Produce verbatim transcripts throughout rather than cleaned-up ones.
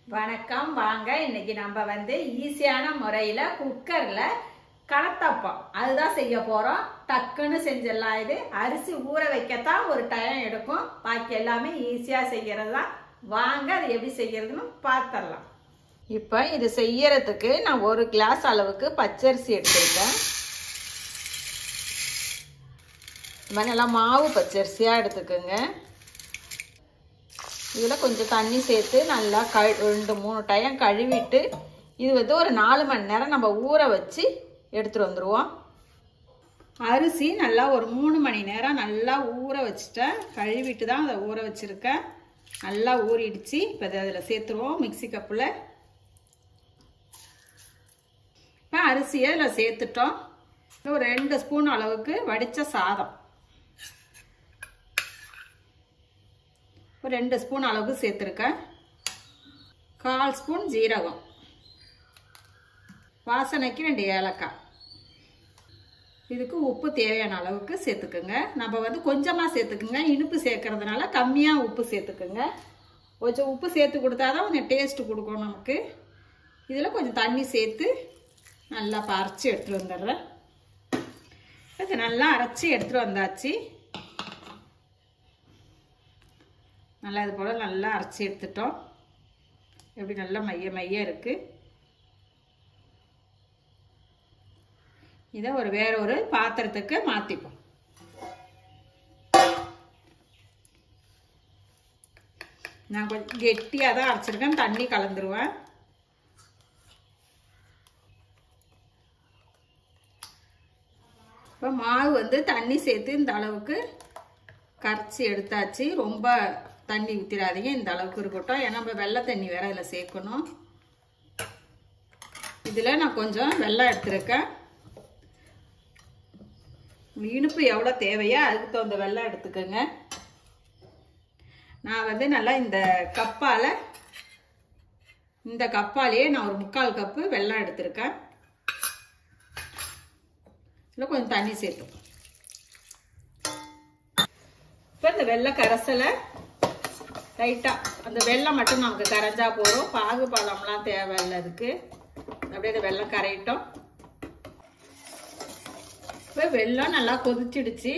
வணக்கம். வாங்க இன்னைக்கு நம்ம வந்து ஈஸியான முறையில குக்கர்ல கலத்தப்பம் அதுதான் செய்ய போறோம். டக்குன்னு செஞ்சிடலாம். இது அரிசி ஊற வைக்கத்தான் ஒரு டைம் எடுக்கும், பாக்கி எல்லாமே ஈஸியா செய்யறது தான். வாங்க அது எப்படி செய்யறதுன்னு பார்த்துடலாம். இப்போ இது செய்யறதுக்கு நான் ஒரு கிளாஸ் அளவுக்கு பச்சரிசி எடுத்துருக்கேன். இந்த மாதிரி நல்லா மாவு பச்சரிசியா எடுத்துக்கோங்க. இதில் கொஞ்சம் தண்ணி சேர்த்து நல்லா கழு ரெண்டு மூணு டைம் கழுவிட்டு இது வந்து ஒரு நாலு மணி நேரம் நம்ம ஊற வச்சு எடுத்துகிட்டு வந்துடுவோம். அரிசி நல்லா ஒரு மூணு மணி நேரம் நல்லா ஊற வச்சுட்டேன். கழுவிட்டு தான் அதை ஊற வச்சுருக்கேன். நல்லா ஊறிடுச்சு. இப்போ அதை அதில் சேர்த்துருவோம் மிக்சி கப்பில். இப்போ அரிசியை அதில் சேர்த்துட்டோம். ஒரு ரெண்டு ஸ்பூன் அளவுக்கு வடித்த சாதம், ஒரு ரெண்டு ஸ்பூன் அளவுக்கு சேர்த்துருக்கேன். கால் ஸ்பூன் ஜீரகம், வாசனைக்கு ரெண்டு ஏலக்காய். இதுக்கு உப்பு தேவையான அளவுக்கு சேர்த்துக்குங்க. நம்ம வந்து கொஞ்சமாக சேர்த்துக்குங்க, இனிப்பு சேர்க்கறதுனால கம்மியாக உப்பு சேர்த்துக்குங்க. கொஞ்சம் உப்பு சேர்த்து கொடுத்தா தான் கொஞ்சம் டேஸ்ட்டு கொடுக்கும் நமக்கு. இதில் கொஞ்சம் தண்ணி சேர்த்து நல்லா அரைச்சி எடுத்துகிட்டு வந்துடுறேன். இது நல்லா அரைச்சி எடுத்துகிட்டு வந்தாச்சு. நல்லா இது போல் நல்லா அரைச்சி எடுத்துட்டோம். எப்படி நல்லா மைய மைய இருக்குது. இதை ஒரு வேற ஒரு பாத்திரத்துக்கு மாற்றிப்போம். நான் கொஞ்சம் கெட்டியாக தான் அரைச்சிருக்கேன், தண்ணி கலந்துருவேன். இப்போ மாவு வந்து தண்ணி சேர்த்து இந்த அளவுக்கு கரைச்சி எடுத்தாச்சு. ரொம்ப தண்ணி ஊற்றிடாதீங்க, இந்த அளவுக்கு இருக்கட்டும். ஏன்னா நம்ம வெள்ளை தண்ணி வேற இதில் சேர்க்கணும். இதில் நான் கொஞ்சம் வெல்லம் எடுத்துருக்கேன். இனிப்பு எவ்வளோ தேவையோ அதுக்கு தகுந்த வெல்லம் எடுத்துக்கோங்க. நான் வந்து நல்லா இந்த கப்பால் இந்த கப்பாலேயே நான் ஒரு முக்கால் கப்பு வெல்லம் எடுத்திருக்கேன். இதில் கொஞ்சம் தண்ணி சேர்த்து இப்போ இந்த வெள்ளை கரைசலை லைட்டாக அந்த வெள்ளம் மட்டும் நமக்கு கரைஞ்சா போதும். பாகு பழம்லாம் தேவையில்லை அதுக்கு. அப்படியே இந்த வெள்ளம் கரையிட்டோம். இப்போ வெள்ளம் நல்லா கொதிச்சிடுச்சு.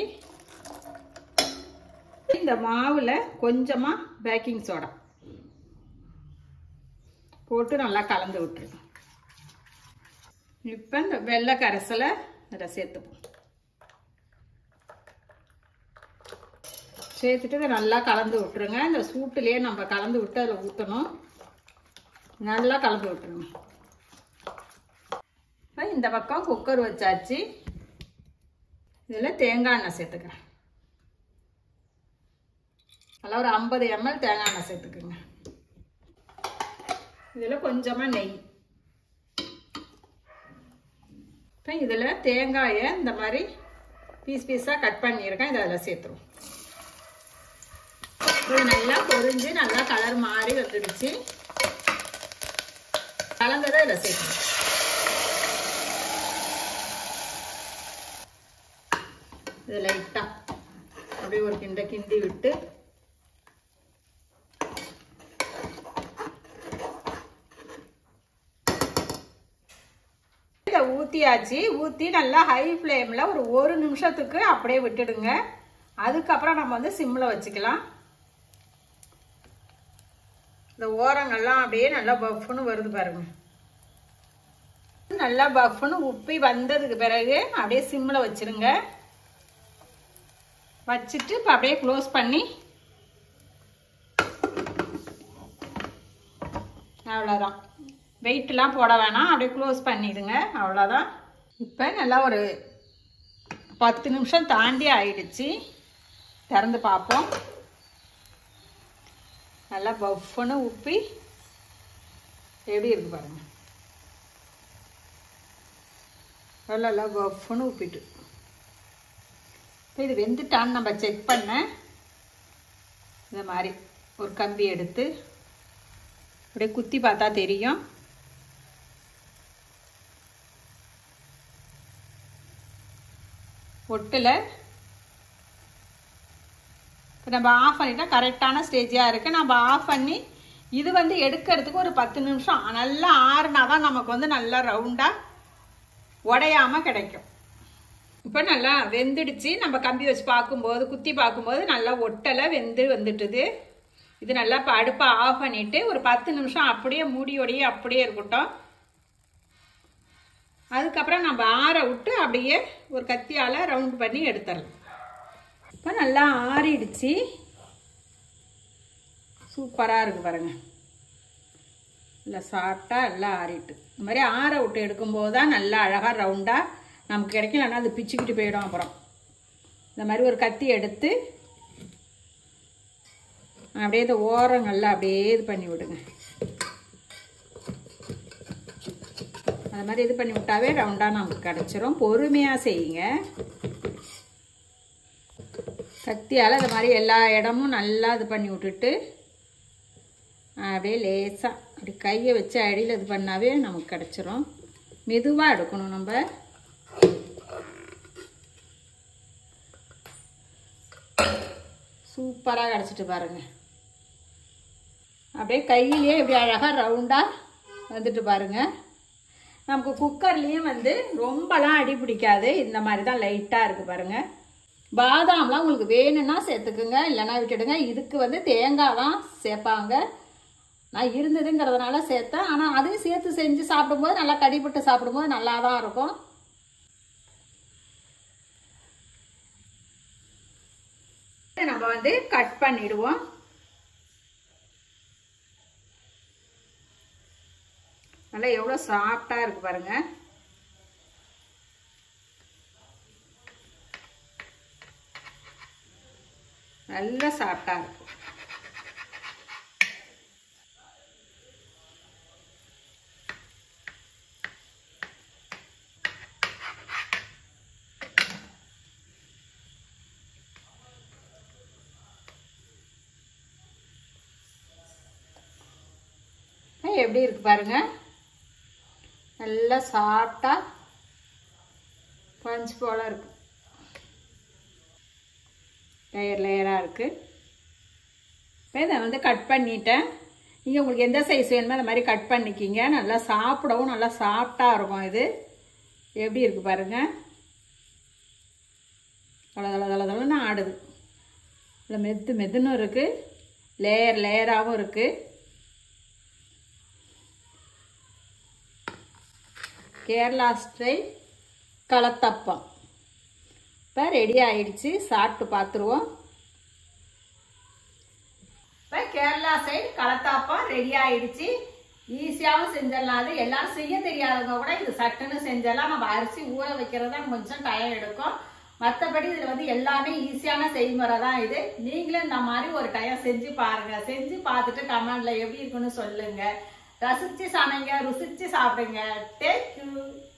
இந்த மாவில் கொஞ்சமாக பேக்கிங் சோடா போட்டு நல்லா கலந்து விட்டுருங்க. இப்போ இந்த வெள்ளை கரைசலை இதில் சேர்த்துப்போம். சேர்த்துட்டு இதை நல்லா கலந்து விட்டுருங்க. இந்த சூட்டுலேயே நம்ம கலந்து விட்டு அதில் ஊற்றணும். நல்லா கலந்து விட்டுருங்க. இப்போ இந்த பக்கம் குக்கர் வச்சாச்சு. இதில் தேங்காய் எண்ணெய் சேர்த்துக்கிறேன். நல்லா ஒரு ஐம்பது எம்எல் தேங்காய் எண்ணெய் சேர்த்துக்குங்க. இதில் கொஞ்சமாக நெய். இப்போ இதில் தேங்காயை இந்த மாதிரி பீஸ் பீஸாக கட் பண்ணியிருக்கேன். இதை அதில் சேர்த்துருவோம். இது நல்லா பொரிஞ்சு நல்லா கலர் மாறி வந்துடுச்சு. கலந்ததை இதில் சேர்க்கணும். இது லைட்டா அப்படியே ஒரு கிண்ட கிண்டி விட்டு இதை ஊற்றியாச்சு. ஊற்றி நல்லா ஹை ஃப்ளேமில் ஒரு ஒரு நிமிஷத்துக்கு அப்படியே விட்டுடுங்க. அதுக்கப்புறம் நம்ம வந்து சிம்மில் வச்சுக்கலாம். இந்த ஓரங்கள்லாம் அப்படியே நல்லா பஃப்னு வருது பாருங்க. நல்லா பஃப்னு உப்பி வந்ததுக்கு பிறகு அப்படியே சிம்மில் வச்சிருங்க. வச்சுட்டு இப்போ அப்படியே க்ளோஸ் பண்ணி அவ்வளோதான். வெயிட்லாம் போட வேணாம், அப்படியே க்ளோஸ் பண்ணிடுங்க. அவ்வளோதான். இப்போ நல்லா ஒரு பத்து நிமிஷம் தாண்டி ஆயிடுச்சு. திறந்து பார்ப்போம். நல்லா பஃப்னு உப்பி எப்படி இருக்கு பாருங்க. நல்லா பஃப்னு உப்பிட்டு இப்போ இது வெந்துட்டான்னு நம்ம செக் பண்ண இந்த மாதிரி ஒரு கம்பி எடுத்து அப்படியே குத்தி பார்த்தா தெரியும். ஒட்டில் இப்போ நம்ம ஆஃப் பண்ணிட்டா கரெக்டான ஸ்டேஜாக இருக்குது. நம்ம ஆஃப் பண்ணி இது வந்து எடுக்கிறதுக்கு ஒரு பத்து நிமிஷம் நல்லா ஆறுனா தான் நமக்கு வந்து நல்லா ரவுண்டாக உடையாமல் கிடைக்கும். இப்போ நல்லா வெந்துடுச்சு. நம்ம கம்பி வச்சு பார்க்கும்போது குத்தி பார்க்கும்போது நல்லா ஒட்டலை வெந்து வந்துட்டுது. இது நல்லா இப்போ அடுப்பை ஆஃப் பண்ணிவிட்டு ஒரு பத்து நிமிஷம் அப்படியே மூடியோடையே அப்படியே இருக்கட்டும். அதுக்கப்புறம் நம்ம ஆற விட்டு அப்படியே ஒரு கத்தியால் ரவுண்ட் பண்ணி எடுத்துடலாம். இப்போ நல்லா ஆறிடுச்சு. சூப்பராக இருக்குது பாருங்கள். இல்லை சாப்பிட்டா எல்லாம் ஆறிட்டு இந்த மாதிரி ஆற விட்டு எடுக்கும்போது தான் நல்லா அழகாக ரவுண்டாக நமக்கு கிடைக்கலன்னா அது பிச்சுக்கிட்டு போயிடும். அப்புறம் இந்த மாதிரி ஒரு கத்தி எடுத்து அப்படியே இந்த ஓரங்கள்ல அப்படியே இது பண்ணி விடுங்க. அது மாதிரி இது பண்ணி விட்டாவே ரவுண்டாக நமக்கு கிடச்சிரும். பொறுமையாக செய்யுங்க. கத்தியால் இந்த மாதிரி எல்லா இடமும் நல்லா இது பண்ணி விட்டுட்டு அப்படியே லேசாக அப்படி கையை வச்சு அடியில் இது பண்ணாவே நமக்கு கிடச்சிரும். மெதுவாக எடுக்கணும். நம்ம சூப்பராக கிடச்சிட்டு பாருங்கள். அப்படியே கையிலேயே இப்படி அழகாக ரவுண்டாக வந்துட்டு பாருங்கள். நமக்கு குக்கர்லேயும் வந்து ரொம்பலாம் அடி பிடிக்காது. இந்த மாதிரி தான் லைட்டாக இருக்குது பாருங்கள். பாதாம்லாம் உங்களுக்கு வேணும்னா சேர்த்துக்குங்க, இல்லைன்னா விட்டுடுங்க. இதுக்கு வந்து தேங்காய் தான் சேர்ப்பாங்க. நான் இருந்ததுங்கிறதுனால சேர்த்தேன். ஆனால் அதையும் சேர்த்து செஞ்சு சாப்பிடும்போது நல்லா கடிப்பட்டு சாப்பிடும்போது நல்லா தான் இருக்கும். நம்ம வந்து கட் பண்ணிடுவோம். நல்லா எவ்வளோ சாஃப்டாக இருக்கு பாருங்க. நல்லா சாஃப்டாக இருக்கு. எப்படி இருக்கு பாருங்க. நல்லா சாஃப்டா பஞ்ச் போல இருக்கு. லேயர் லேயரா இருக்கு. இதை வந்து கட் பண்ணிட்டேன். நீங்கள் உங்களுக்கு எந்த சைஸ் வேணுமோ அந்த மாதிரி கட் பண்ணிக்கிங்க. நல்லா சாப்பிடவும் நல்லா சாஃப்டாக இருக்கும். இது எப்படி இருக்கு பாருங்க. தலை தலை தலை தலைன்னு ஆடுது. இல்லை மெத்து மெத்துன்னு இருக்கு. லேயர் லேயராகவும் இருக்கு. கேரளா ஸ்டைல் கலத்தப்பம் இப்போ ரெடி ஆயிடுச்சு. சாப்பிட்டு பார்த்துருவோம். இப்போ கேரளா சைடு கலத்தாப்பம் ரெடி ஆயிடுச்சு. ஈஸியாகவும் செஞ்சிடலாம். அது எல்லாரும் செய்ய தெரியாதவங்க கூட இது சட்டுன்னு செஞ்சிடலாம். நம்ம அரிசி ஊற வைக்கிறது தான் கொஞ்சம் டைம் எடுக்கும். மற்றபடி இதில் வந்து எல்லாமே ஈஸியான செய்முறை தான் இது. நீங்களும் இந்த மாதிரி ஒரு டைம் செஞ்சு பாருங்க. செஞ்சு பார்த்துட்டு கமெண்ட்ல எப்படி இருக்குன்னு சொல்லுங்க. ரசிச்சு சமைங்க, ருசிச்சு சாப்பிடுங்க. Thank you.